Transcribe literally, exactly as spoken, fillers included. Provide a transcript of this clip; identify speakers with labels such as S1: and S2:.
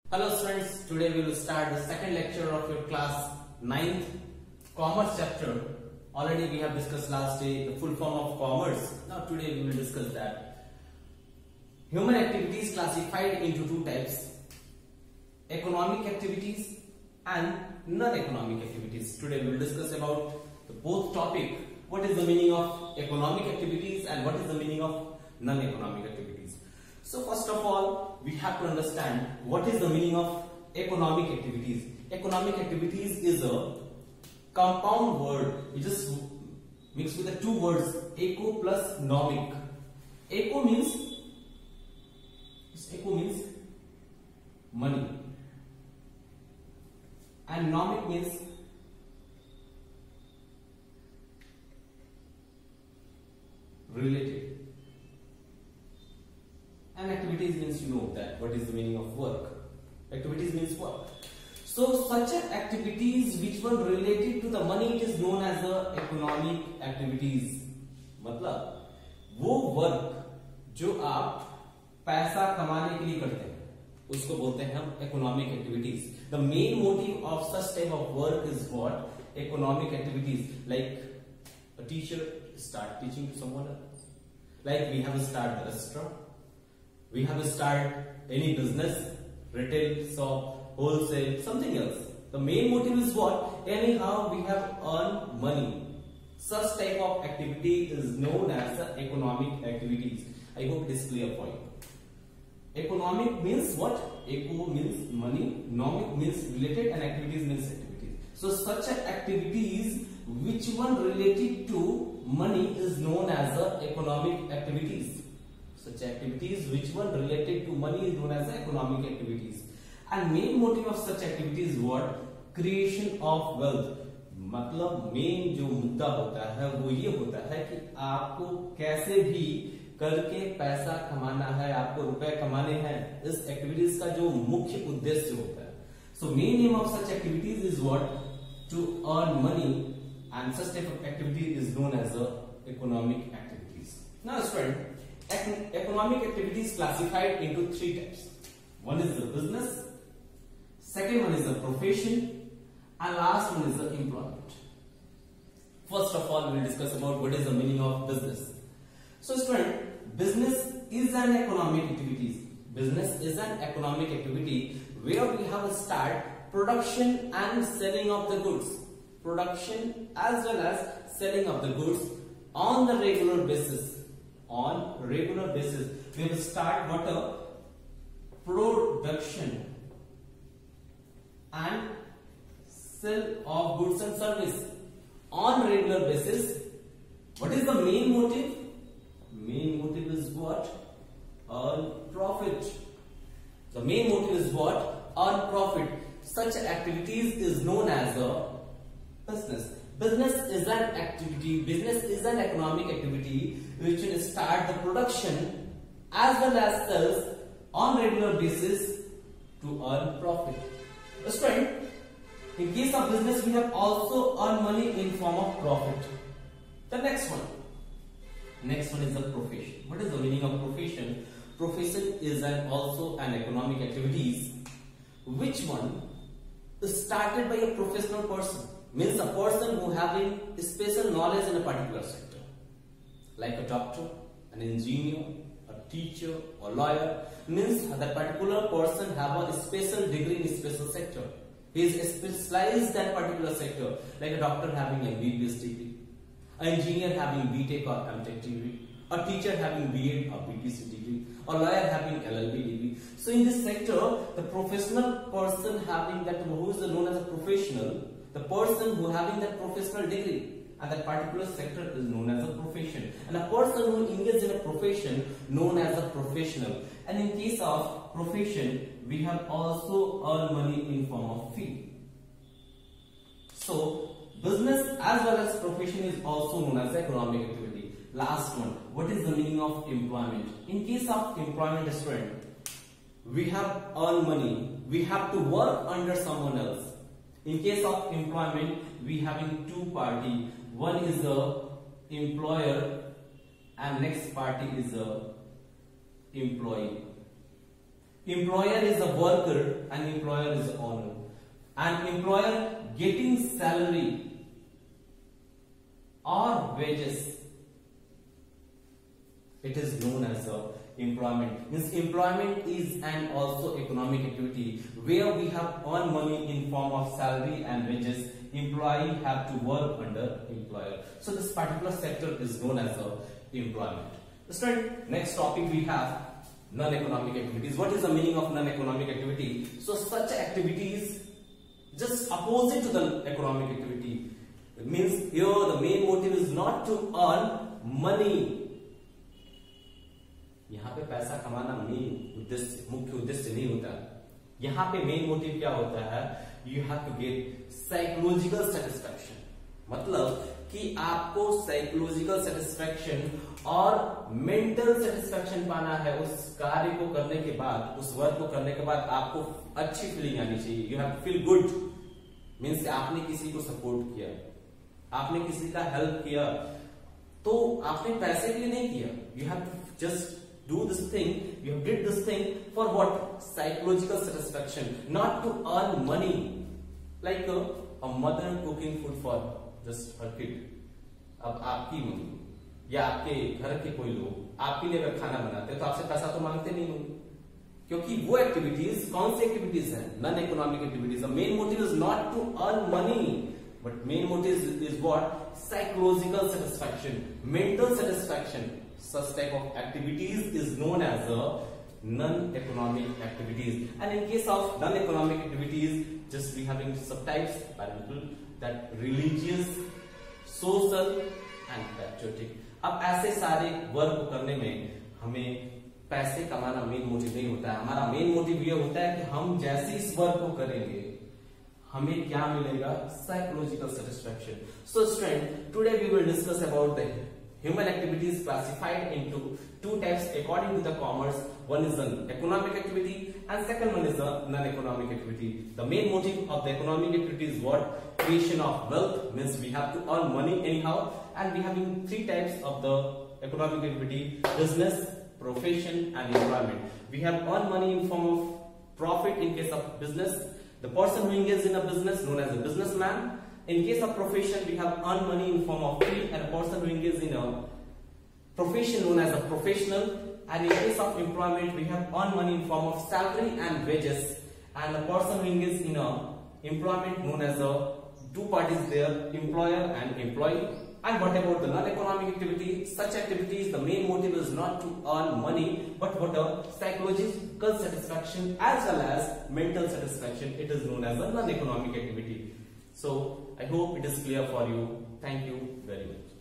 S1: Hello students, today we will start the second lecture of your class ninth commerce chapter. Already we have discussed last day the full form of commerce. Now today we will discuss that. Human activities classified into two types: economic activities and non-economic activities. Today we will discuss about the both topic. What is the meaning of economic activities and what is the meaning of non-economic activities? So first of all, we have to understand what is the meaning of economic activities. Economic activities is a compound word. We just mix with the two words eco plus nomic. Eco means eco means money, and nomic means related. And activities means, you know that what is the meaning of work. Activities means work. So such activities which were related to the money, it is known as the economic activities. मतलब वो work जो आप पैसा कमाने के लिए करते हैं उसको बोलते हैं हम economic activities. The main motive of such type of work is what? Economic activities. Like a teacher start teaching to someone else. Like we have to start the restaurant. We have to start any business, retail, shop, wholesale, something else. The main motive is what? Anyhow, we have earned money. Such type of activity is known as economic activities. I hope it is clear for you. Economic means what? Eco means money, nomic means related, and activities means activities. So such activities which one related to money is known as economic activities. Such activities which one related to money is known as economic activities. And main motive of such activities is what? Creation of wealth. मतलब main जो मुद्दा होता है वो ये होता है कि आपको कैसे भी करके पैसा कमाना है, आपको रुपए कमाने हैं. इस एक्टिविटीज का जो मुख्य उद्देश्य होता है. So main aim of such activities is what? To earn money, and such type of activity is known as a economic activities. Now student, economic activities classified into three types. One is the business, second one is the profession, and last one is the employment. First of all, we will discuss about what is the meaning of business. So student, business is an economic activity. Business is an economic activity where we have a start production and selling of the goods. Production as well as selling of the goods on the regular basis. On regular basis, we will start what a production and sell of goods and service on regular basis. What is the main motive? Main motive is what? Earn profit. The main motive is what? Earn profit. Such activities is known as a business. Business is an activity, business is an economic activity which will start the production as well as sales on regular basis to earn profit. Student, in case of business we have also earned money in form of profit. The next one. Next one is the profession. What is the meaning of profession? Profession is an also an economic activities which one is started by a professional person. Means a person who having special knowledge in a particular sector, like a doctor, an engineer, a teacher, or lawyer. Means that particular person have a special degree in a special sector. He is specialized in that particular sector, like a doctor having M B B S degree, an engineer having B Tech or M Tech degree, a teacher having B Ed or B T C degree, or lawyer having L L B degree. So in this sector, the professional person having that, who is known as a professional, the person who having that professional degree and that particular sector is known as a profession, and a person who engages in a profession known as a professional. And in case of profession, we have also earned money in form of fee. So business as well as profession is also known as economic activity. Last one, what is the meaning of employment? In case of employment, student, we have earned money, we have to work under someone else. In case of employment, we having two party. One is the employer and next party is the employee. employer is a worker and employer is the owner. An employer getting salary or wages, it is known as a employment. Means employment is an also economic activity where we have earned money in form of salary and wages. Employee have to work under employer. So this particular sector is known as a employment. Student, next topic we have non-economic activities. What is the meaning of non-economic activity? So such activities just opposite to the economic activity. It means here the main motive is not to earn money. यहाँ पे पैसा कमाना main उद्देश्य, मुख्य उद्देश्य नहीं होता. यहाँ पे मेन मोटिव क्या होता है? You have to get psychological satisfaction. मतलब कि आपको साइकोलॉजिकल सेटिस्फैक्शन और मेंटल सेटिस्फैक्शन पाना है. उस कार्य को करने के बाद, उस वर्क को करने के बाद आपको अच्छी फीलिंग आनी चाहिए. You have to feel good. Means आपने किसी को सपोर्ट किया, आपने किसी का हेल्प किया, तो आपने पैसे के लिए नहीं किया. You have to just do this thing, you did this thing for what? Psychological satisfaction, not to earn money. Like a, a mother cooking food for just her kid. अब आपकी मम्मी या आपके घर के कोई लोग आपके लिए अगर खाना बनाते हैं तो आपसे पैसा तो मांगते नहीं होंगे, क्योंकि वो एक्टिविटीज कौन सी एक्टिविटीज हैं? Non economic activities. The main motive is not to earn money, but main motive is what? Psychological satisfaction, mental satisfaction. Such type of activities is known as a non-economic activities. And in case of non-economic activities, just we having subtypes, for example, that religious, social and patriotic. अब ऐसे सारे work करने में हमें पैसे कमाना main motive नहीं होता है. हमारा मेन मोटिव ये होता है कि हम जैसे इस वर्क को करेंगे हमें क्या मिलेगा? Psychological satisfaction. So student, today we will discuss about the human activities classified into two types according to the commerce. One is an economic activity and second one is a non-economic activity. The main motive of the economic activity is what? Creation of wealth, means we have to earn money anyhow, and we having three types of the economic activity: business, profession and employment. We have earned money in form of profit in case of business. The person who engages in a business known as a businessman. In case of profession, we have earned money in form of fee, and a person who engages in a profession known as a professional. And in case of employment, we have earned money in form of salary and wages. And the person who engages in a employment known as a two parties there, employer and employee. And what about the non-economic activity? Such activities, the main motive is not to earn money, but what a psychological satisfaction as well as mental satisfaction. It is known as a non-economic activity. So I hope it is clear for you. Thank you very much.